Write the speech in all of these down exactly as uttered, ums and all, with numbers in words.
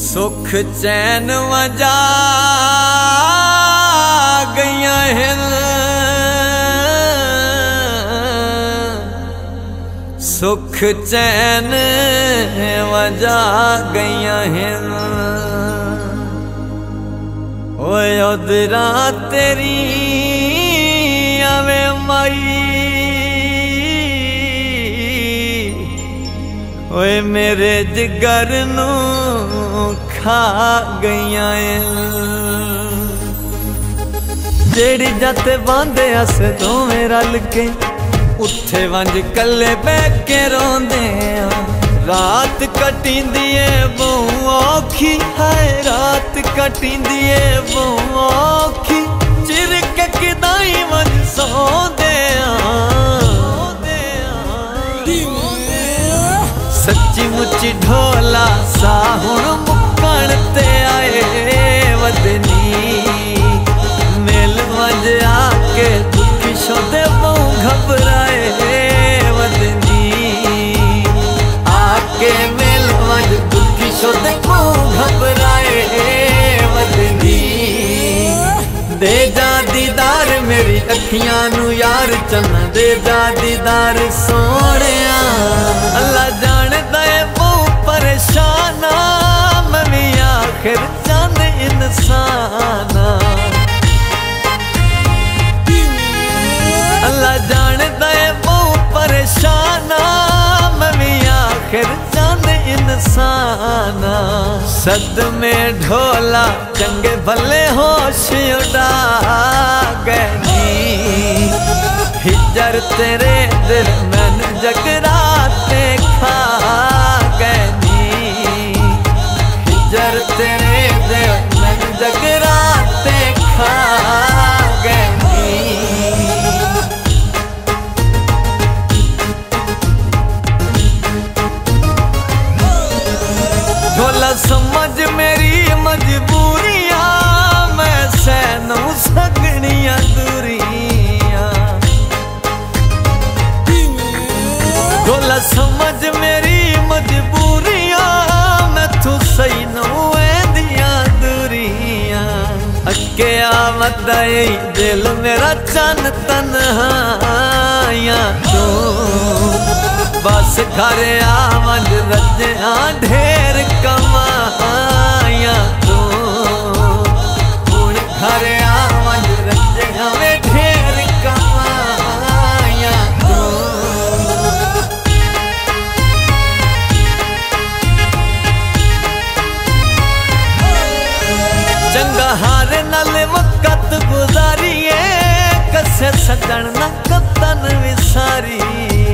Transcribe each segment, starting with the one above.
सुख चैन वजा गईया हैं, सुख चैन वजा गईया हैं। ओए उदरा तेरी आवे माई, ओए मेरे जिगर नू खा गईया हैं। जेड़ी जाते बांधे अस दोवें रल के, उत्थे वंज कल्ले बैठ के रोंदे आ। रात कटींदी ए बहु औखी है, रात कटींदी ए बहु औखी, चिर के किदाई वंज सोंदे आ। सच्ची मुच्ची ढोला सा हुण मुक्कण ते आए वदनी, मेल वंज आके दुखी शोदे बहु घबराए वदनी, आके मेल वंज दुखी शोदे बहु घबराए वदनी। दे जा दीदार मेरी अखियां नू यार चन्ना, दे जा दीदार सोहणिया। अल्लाह जानदा है बहु परेशाना, मैं भी आखिर चंद इंसाना। अल्लाह जानदा है बहु परेशाना, मैं भी आखिर चंद इंसाना। सद में ढोला चंगे भले होश उड़ा गए, हिजर तेरे दिल मैन जगराते खा गए, हिजर तेरे दिल मैन जगराते खा गए। ढोला समझ मेरी मजबूरियां, मैं सहनू सकनिया दूरियां। ढोला समझ मेरी मजबूरियां, मैं तू सही नू दिया दूरियां। अगे आवद दिल मेरा चन तन्हाइयां तू, बस घर आवंज रजिया ढेर कमाइया तू। हुण घर आवंज रजिया में ढेर कमाइया तू। चंगा हार नाल वक़्त गुजारिए, कसे सजन ना कतन विसारिए।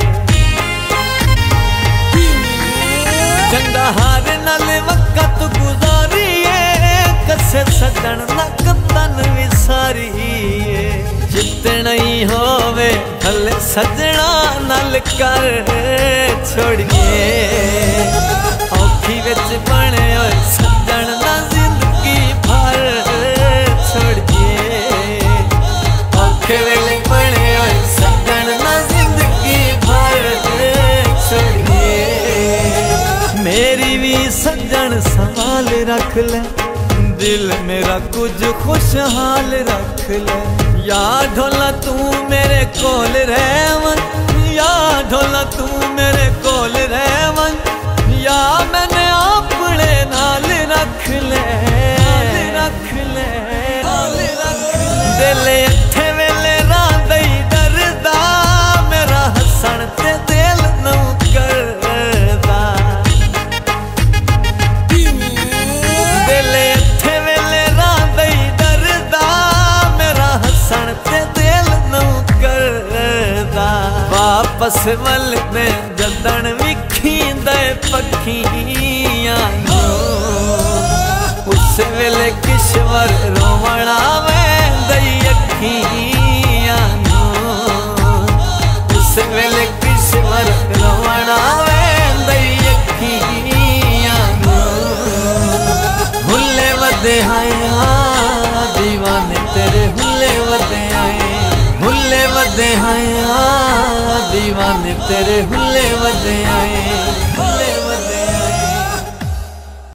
चंगा हार नाल वक़्त गुजारिए, कसे सजन ना कतन विसारिए। जितना ही होवे हले सजना नाल कर छोड़िए, औखी विच बने होए सजन ना जिंदगी भर छोड़िए। औखे वेले बने होए सजन ना जिंदगी भर छोड़िए। मेरी भी सज्जन संभाल रख ले, दिल मेरा कुछ खुशहाल रख ले। या ढोला तू मेरे कोल रहवन, या ढोला तू मेरे कोल रहवन, या मैंने अपने नाल रख ले, रख ले, रख ले। दिल इत्थे वेले रांदा ही डरदा, मेरा हसन ते दिल नू करदा। दिल इत्थे वेले रांदा ही डरदा, मेरा हसन ते दिल नू करदा। वापस वल दे जदन विखींदे पखियां नू, उस वेले किश्वर रोवण आवेंदा अखियां नू। उस वेले किश्वर रोवण आवेंदा अखियां नू। हुल्ले वदे आया दीवाने तेरे, हुल्ले वदे आए, हुल्ले वदे आया दीवाने तेरे, हुल्ले वदे आए।